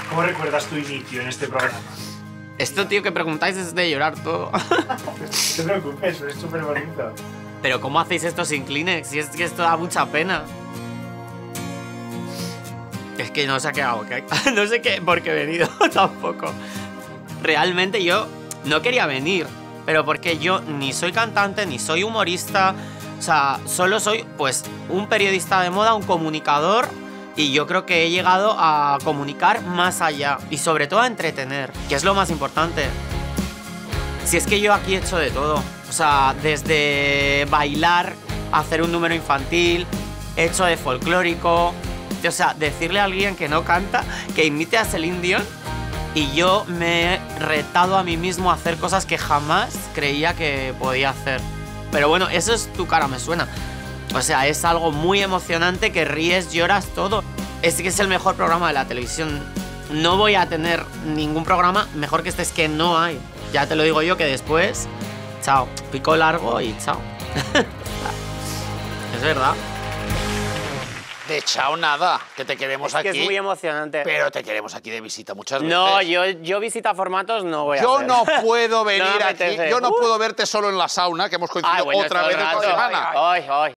¿Cómo recuerdas tu inicio en este programa? Esto, tío, que preguntáis es de llorar todo. No te preocupes, es súper bonito. Pero ¿cómo hacéis esto sin Kleenex? Si es que esto da mucha pena. Es que no sé qué hago, no sé qué, por qué he venido tampoco. Realmente yo no quería venir, pero porque yo ni soy cantante, ni soy humorista. O sea, solo soy, pues, un periodista de moda, un comunicador. Y yo creo que he llegado a comunicar más allá. Y sobre todo a entretener, que es lo más importante. Si es que yo aquí he hecho de todo. O sea, desde bailar, hacer un número infantil, he hecho de folclórico. O sea, decirle a alguien que no canta, que imite a Celine Dion. Y yo me he retado a mí mismo a hacer cosas que jamás creía que podía hacer. Pero bueno, eso es Tu cara me suena. O sea, es algo muy emocionante, que ríes, lloras, todo. Es que es el mejor programa de la televisión. No voy a tener ningún programa mejor que este, es que no hay. Ya te lo digo yo, que después, chao, pico largo y chao. Es verdad. De chao nada, que te queremos aquí. Es que es muy emocionante. Pero te queremos aquí de visita muchas veces. No, yo visita formatos no voy a Yo hacer. no puedo venir No me aquí, apetece. yo no puedo verte solo en la sauna, que hemos coincidido Bueno, otra todo el vez esta rato. semana. Ay, ay.